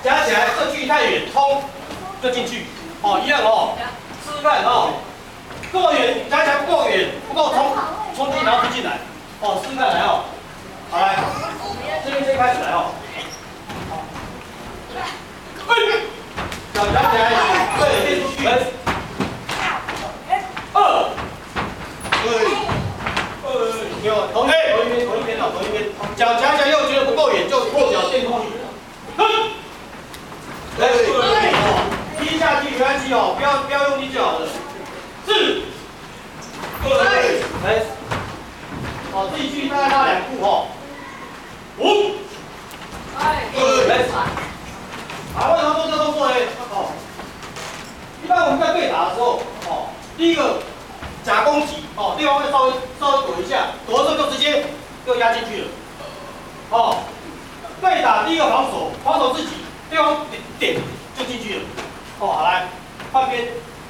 夹起来，这距离太远，冲就进去。哦，一样哦。试试看哦。够远，夹起来不够远，不够冲击，然后推进来。哦，试试看来哦。好来，这边先开始来哦。脚夹起来，对，变出去。有同一边哦，同一边。脚夹起来又觉得不够远，就后脚垫出去。踢下去没关系哦，不要用力就好了。4、2、哦，自己去大概拉2步哦。5、好，为什么做这个动作呢？哦，一般我们在对打的时候，哦，第一个假攻击，哦，对方会稍微躲一下，躲的时候就直接又压进去了。哦，对打第一个防守自己，对方点就进去了。哦，好来，换边。